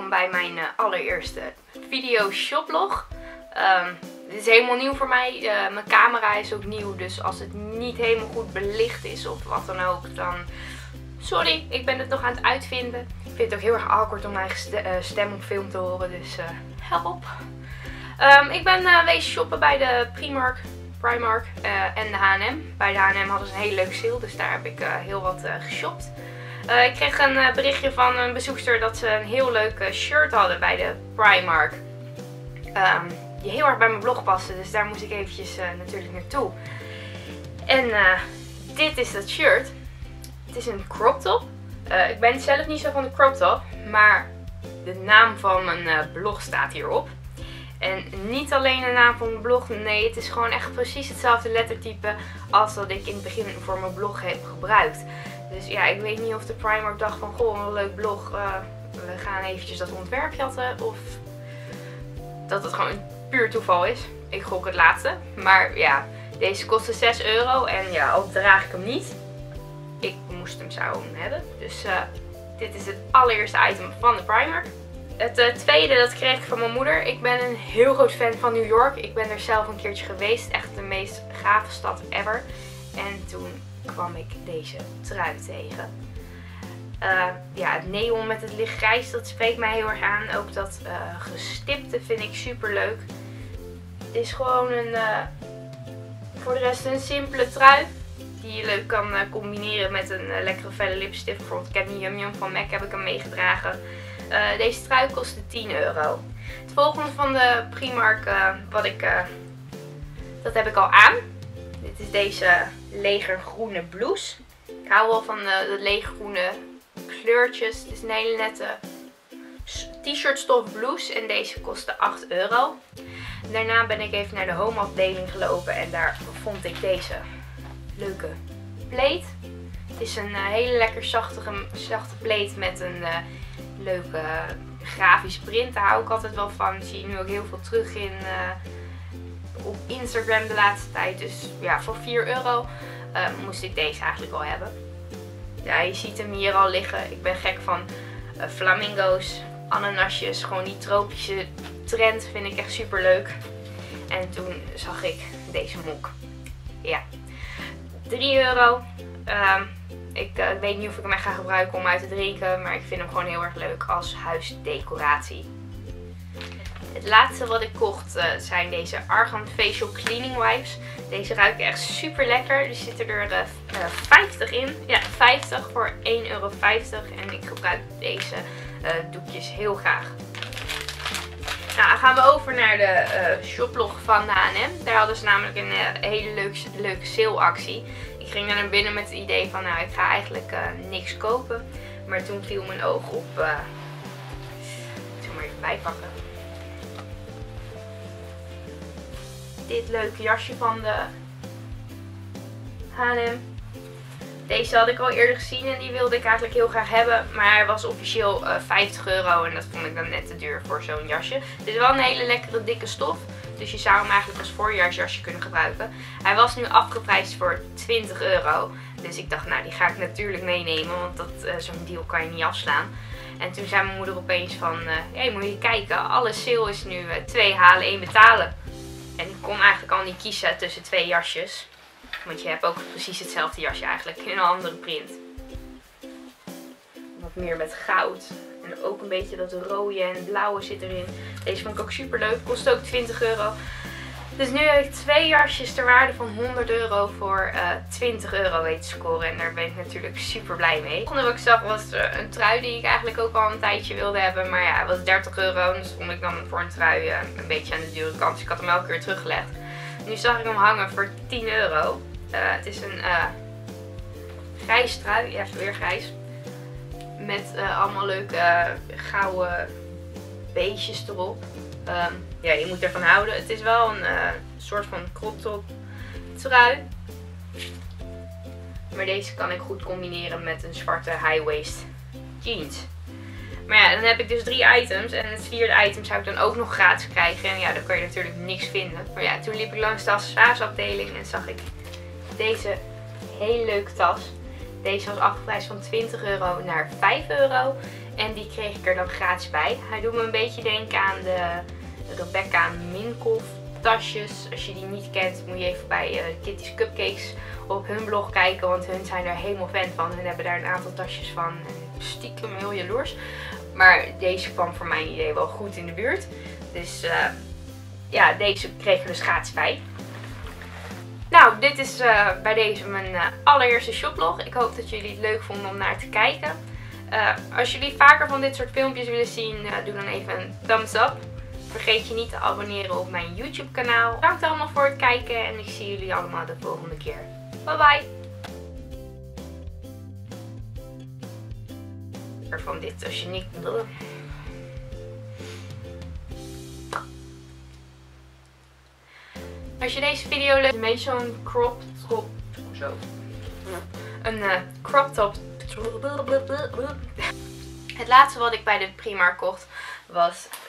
welkom bij mijn allereerste video shoplog. Dit is helemaal nieuw voor mij. Mijn camera is ook nieuw, dus als het niet helemaal goed belicht is of wat dan ook, dan sorry, ik ben het nog aan het uitvinden. Ik vind het ook heel erg awkward om mijn eigen stem op film te horen, dus help. Ik ben wezen shoppen bij de Primark en de H&M. Bij de H&M hadden ze een hele leuke sale, dus daar heb ik heel wat geshopt. Ik kreeg een berichtje van een bezoekster dat ze een heel leuk shirt hadden bij de Primark. Die heel erg bij mijn blog paste, dus daar moest ik eventjes natuurlijk naartoe. En dit is dat shirt. Het is een crop top. Ik ben zelf niet zo van de crop top, maar de naam van mijn blog staat hierop. En niet alleen de naam van mijn blog, nee, het is gewoon echt precies hetzelfde lettertype als dat ik in het begin voor mijn blog heb gebruikt. Dus ja, ik weet niet of de Primark dacht van, goh, een leuk blog, we gaan eventjes dat ontwerp jatten. Of dat het gewoon puur toeval is. Ik gok het laatste. Maar ja, deze kostte 6 euro en ja, al draag ik hem niet. Ik moest hem zo hebben. Dus dit is het allereerste item van de Primark. Het tweede, dat kreeg ik van mijn moeder. Ik ben een heel groot fan van New York. Ik ben er zelf een keertje geweest. Echt de meest gave stad ever. En toen kwam ik deze trui tegen. Ja, het neon met het lichtgrijs, dat spreekt mij heel erg aan. Ook dat gestipte vind ik super leuk. Het is gewoon voor de rest een simpele trui. Die je leuk kan combineren met een lekkere felle lipstift. Bijvoorbeeld Candy Yum Yum van MAC heb ik hem meegedragen. Deze trui kostte 10 euro. Het volgende van de Primark, dat heb ik al aan. Dit is deze legergroene blouse. Ik hou wel van de legergroene kleurtjes. Het is een hele nette t-shirt stof blouse en deze kostte 8 euro. Daarna ben ik even naar de home afdeling gelopen en daar vond ik deze leuke pleet. Het is een hele lekker zachte pleet met een leuke grafische print. Daar hou ik altijd wel van. Zie je nu ook heel veel terug op Instagram de laatste tijd. Dus ja, voor 4 euro moest ik deze eigenlijk al hebben. Ja, je ziet hem hier al liggen. Ik ben gek van flamingo's, ananasjes. Gewoon die tropische trend vind ik echt super leuk. En toen zag ik deze mok. Ja, 3 euro. Ik weet niet of ik hem echt ga gebruiken om uit te drinken, maar ik vind hem gewoon heel erg leuk als huisdecoratie. Het laatste wat ik kocht zijn deze Argan Facial Cleaning Wipes. Deze ruiken echt super lekker. Er zitten er 50 in. Ja, 50 voor 1,50 euro. En ik gebruik deze doekjes heel graag. Nou, dan gaan we over naar de shoplog van de H&M. Daar hadden ze namelijk een hele leuke saleactie. Ik ging daar naar binnen met het idee van, nou, ik ga eigenlijk niks kopen. Maar toen viel mijn oog op, ik zal maar even bijpakken. Dit leuke jasje van de H&M. Deze had ik al eerder gezien en die wilde ik eigenlijk heel graag hebben. Maar hij was officieel 50 euro en dat vond ik dan net te duur voor zo'n jasje. Het is wel een hele lekkere dikke stof. Dus je zou hem eigenlijk als voorjaarsjasje kunnen gebruiken. Hij was nu afgeprijsd voor 20 euro. Dus ik dacht, nou, die ga ik natuurlijk meenemen. Want zo'n deal kan je niet afslaan. En toen zei mijn moeder opeens van, hey, moet je kijken, alle sale is nu 2 halen, 1 betalen. En ik kon eigenlijk al niet kiezen tussen 2 jasjes. Want je hebt ook precies hetzelfde jasje eigenlijk in een andere print. Wat meer met goud. En ook een beetje dat rode en blauwe zit erin. Deze vond ik ook super leuk. Kost ook 20 euro. Dus nu heb ik 2 jasjes ter waarde van 100 euro voor 20 euro weten te scoren. En daar ben ik natuurlijk super blij mee. Het volgende wat ik zag was een trui die ik eigenlijk ook al een tijdje wilde hebben. Maar ja, het was 30 euro. Dus vond ik dan voor een trui een beetje aan de dure kant. Dus ik had hem elke keer teruggelegd. Nu zag ik hem hangen voor 10 euro. Het is een grijs trui. Ja, weer grijs. Met allemaal leuke gouden beestjes erop. Ja, je moet ervan houden. Het is wel een soort van crop top trui. Maar deze kan ik goed combineren met een zwarte high waist jeans. Maar ja, dan heb ik dus 3 items. En het 4e item zou ik dan ook nog gratis krijgen. En ja, dan kan je natuurlijk niks vinden. Maar ja, toen liep ik langs de accessoiresafdeling en zag ik deze hele leuke tas. Deze was afgeprijsd van 20 euro naar 5 euro. En die kreeg ik er dan gratis bij. Hij doet me een beetje denken aan de Rebecca Minkoff tasjes. Als je die niet kent, moet je even bij Kitty's Cupcakes op hun blog kijken. Want hun zijn er helemaal fan van. Hun hebben daar een aantal tasjes van. En stiekem heel jaloers. Maar deze kwam voor mijn idee wel goed in de buurt. Dus ja, deze kreeg ik dus gratis bij. Nou, dit is bij deze mijn allereerste shoplog. Ik hoop dat jullie het leuk vonden om naar te kijken. Als jullie vaker van dit soort filmpjes willen zien, doe dan even een thumbs up. Vergeet je niet te abonneren op mijn YouTube kanaal. Bedankt allemaal voor het kijken en ik zie jullie allemaal de volgende keer. Bye bye! Van dit als je niet... Als je deze video leuk vindt, een beetje zo'n crop top. Zo. Een crop top. Het laatste wat ik bij de Primark kocht was